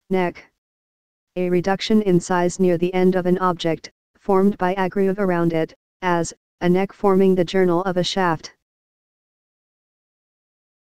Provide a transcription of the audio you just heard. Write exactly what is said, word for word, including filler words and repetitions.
Neck. A reduction in size near the end of an object, formed by a groove around it, as, a neck forming the journal of a shaft.